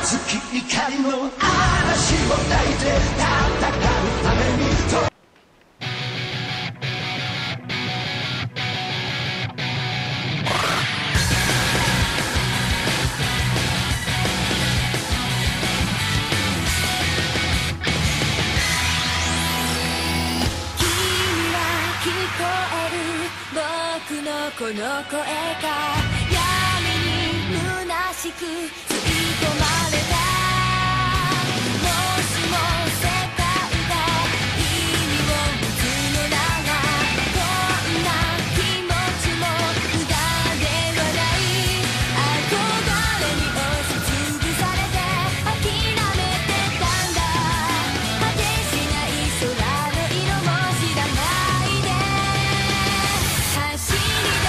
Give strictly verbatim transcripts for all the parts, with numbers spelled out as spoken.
熱き怒りの嵐を抱いて戦うためにとこの声が闇に虚しく吸い込まれた。もしも世界が意味を持つのなら、こんな気持ちも無駄ではない。憧れに押しつぶされて諦めてたんだ。果てしない空の色も知らないで走り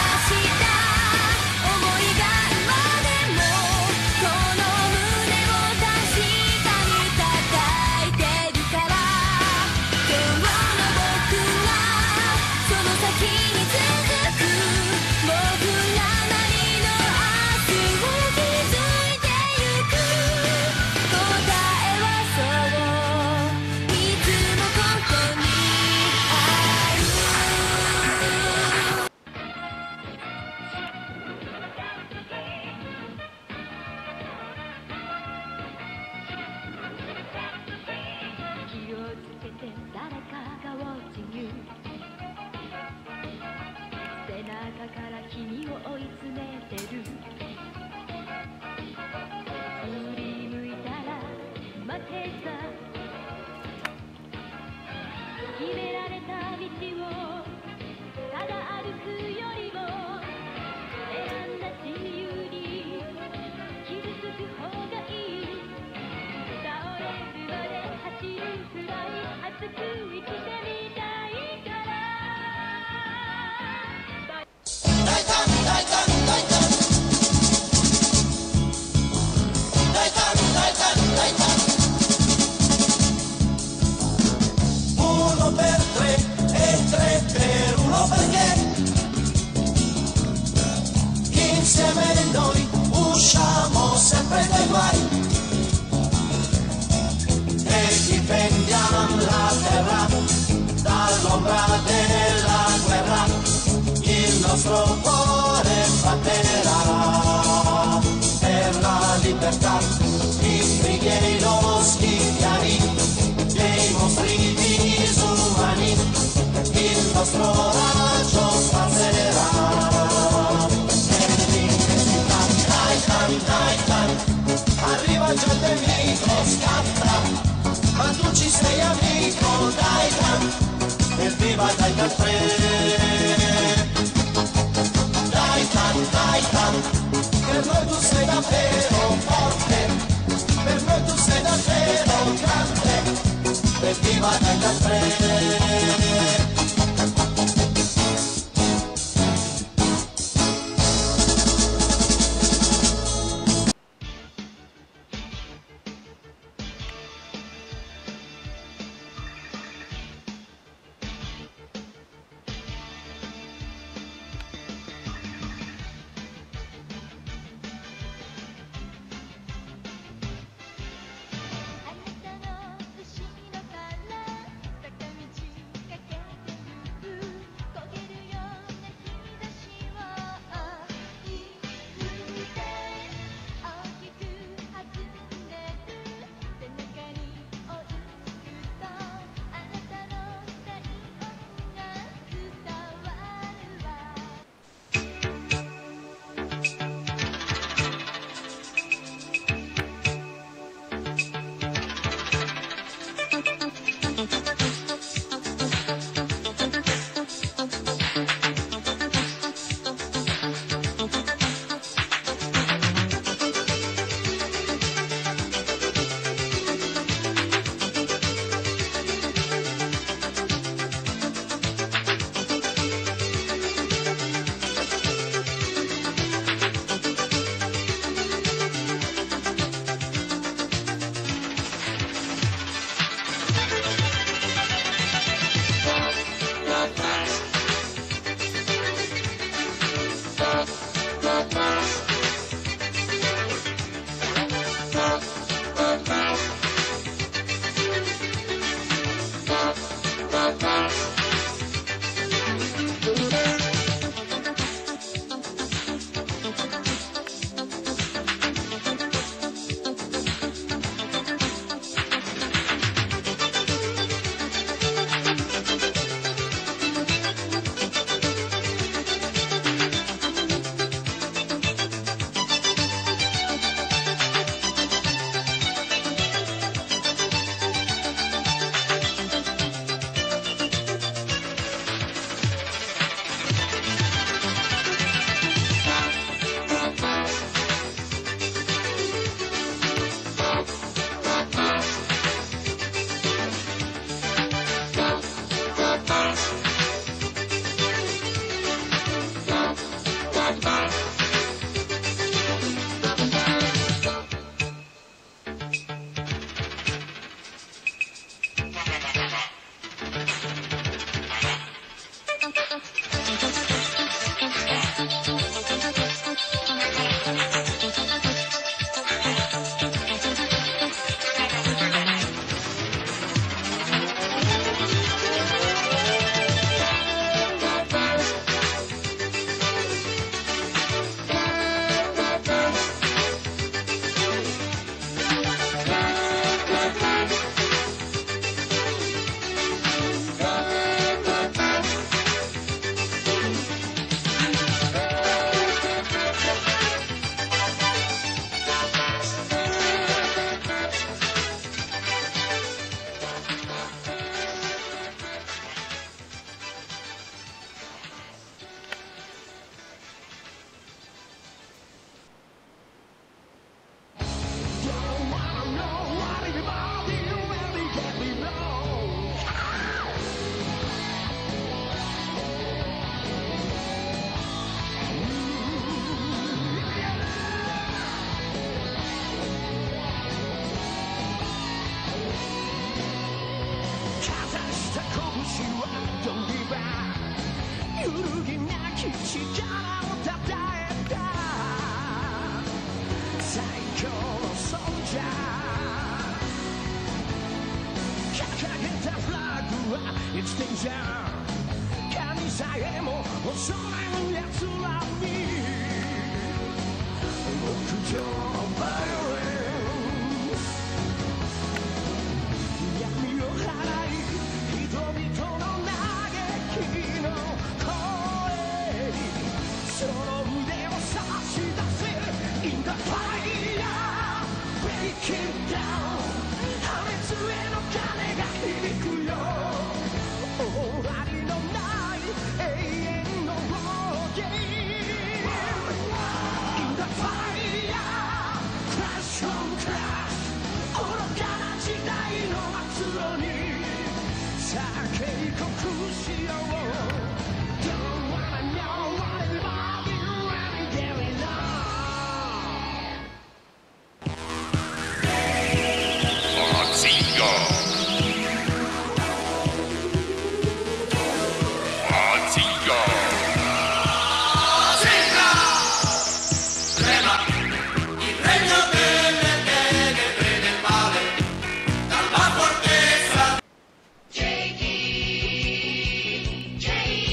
決められた道をただ歩くよりも選んだ自由に傷つく方がいい。倒れるまで走るくらい熱く生きてみたいから。大胆大胆大胆大胆大胆大胆 insieme noi usciamo sempre dai guai e difendiamo la terra dall'ombra della guerra. Il nostro cuore batterà per la libertà, i brighieri, los chiari, dei mostri disumani. Il nostro raggio spazzerà. Arriva già il nemico, scatta, ma tu ci sei amico, dai tan, evviva dai tan tre. Dai tan, dai tan, per noi tu sei davvero forte, per noi tu sei davvero grande, evviva dai tan tre. してんじゃん神さえも恐れぬ奴らに極上のバイオレンス闇を払い人々の嘆きの声にその腕を差し出せ In the fire Break it down 破滅への鐘が響くよ終わりのない永遠の冒険 In the fire Crash on crash 愚かな時代の末路にさあ警告しよう Don't wanna know what about you and getting on Mazinga. Mazinga. Mazinga, trema il regno delle tenebre e del male, dalla fortezza. J D, J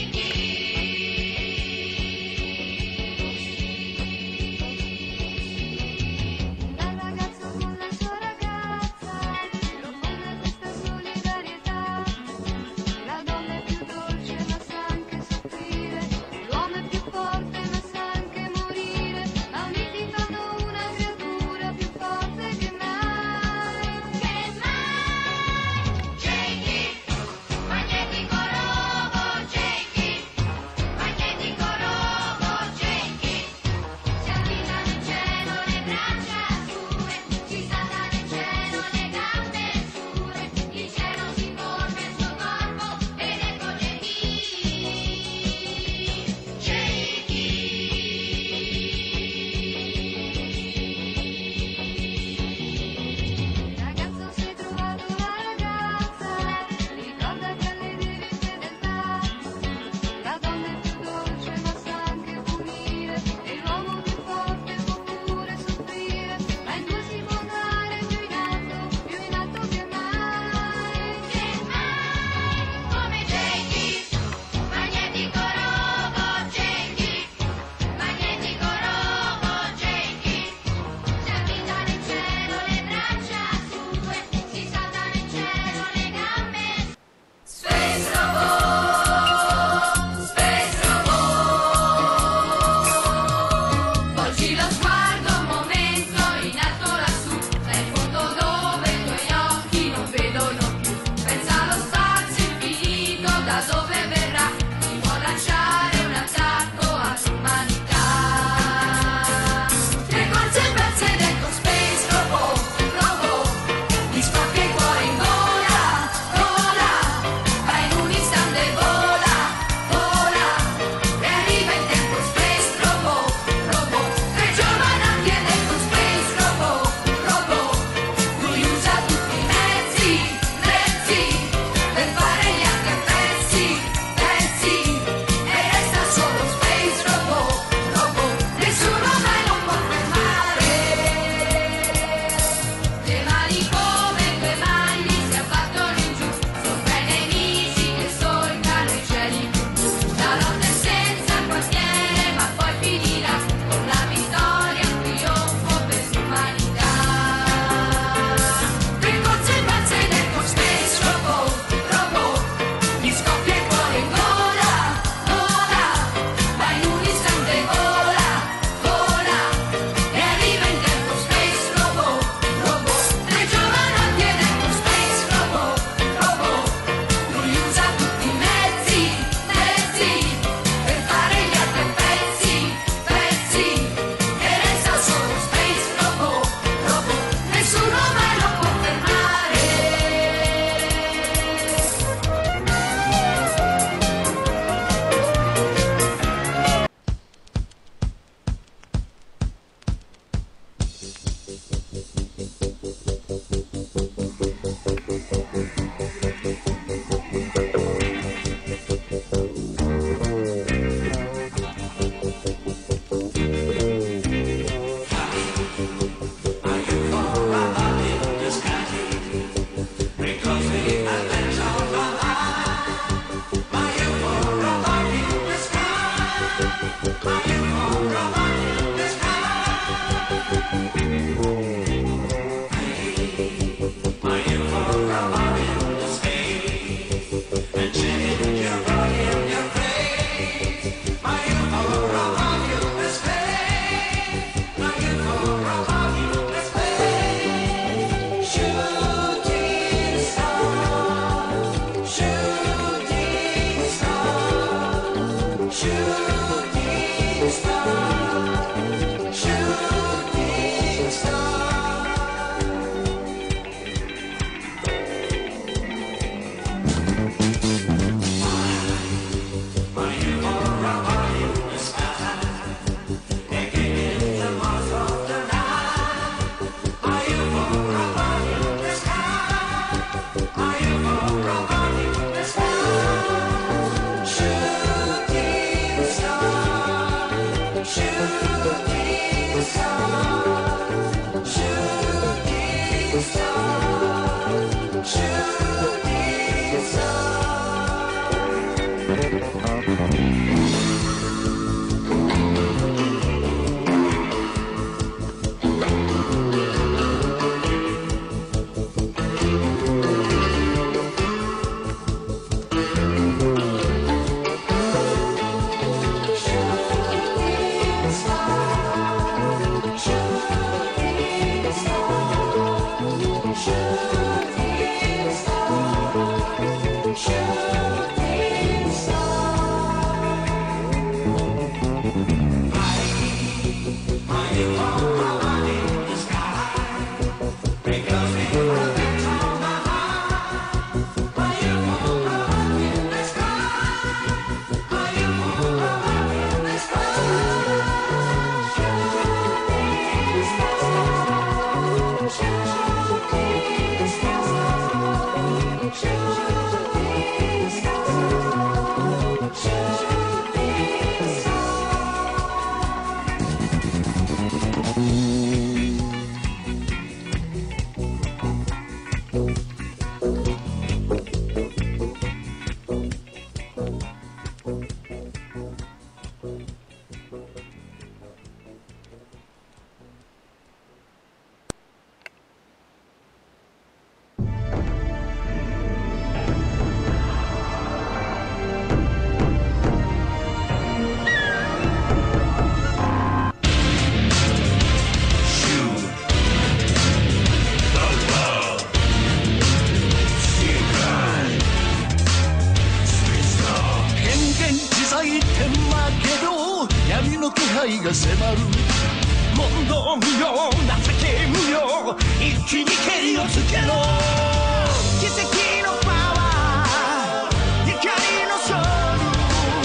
が迫る問答無用情け無用一気に蹴りをつけろ奇跡のパワー光のソウル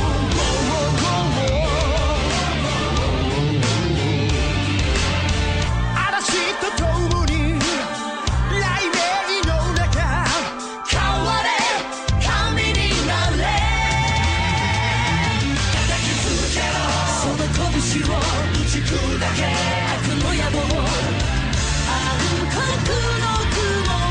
嵐と共に雷鳴の中変われ神になれ叩き続けろその拳を打ち砕け